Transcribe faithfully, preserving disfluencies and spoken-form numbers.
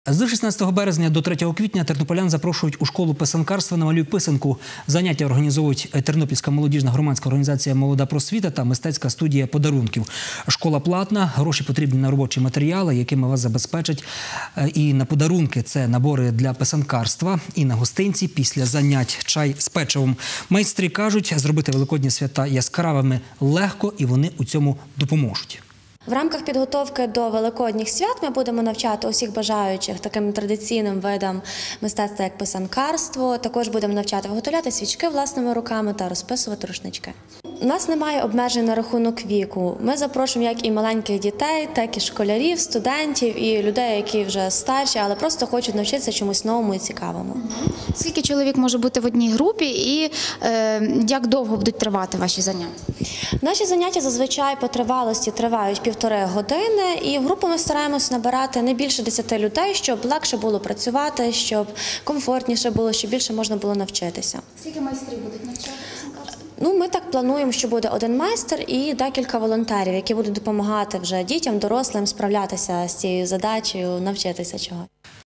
З шістнадцятого березня до третього квітня тернополян запрошують у школу писанкарства «Намалюй писанку». Заняття організовують Тернопільська молодіжна громадська організація «Молода просвіта» та мистецька студія подарунків. Школа платна, гроші потрібні на робочі матеріали, якими вас забезпечать. І на подарунки – це набори для писанкарства, і на гостинці після занять чай з печивом. Майстри кажуть, зробити великодні свята яскравими легко, і вони у цьому допоможуть. В рамках підготовки до великодніх свят ми будемо навчати усіх бажаючих таким традиційним видам мистецтва, як писанкарство. Також будемо навчати виготовляти свічки власними руками та розписувати рушнички. У нас немає обмежень на рахунок віку. Ми запрошуємо як і маленьких дітей, так і школярів, студентів і людей, які вже старші, але просто хочуть навчитися чомусь новому і цікавому. Скільки чоловік може бути в одній групі і е, як довго будуть тривати ваші заняття? Наші заняття зазвичай по тривалості тривають півтори години, і в групу ми стараємося набирати не більше десяти людей, щоб легше було працювати, щоб комфортніше було, щоб більше можна було навчитися. Скільки майстрів будуть навчати? Ну, ми так плануємо, що буде один майстер і декілька волонтерів, які будуть допомагати вже дітям, дорослим справлятися з цією задачею, навчитися чогось.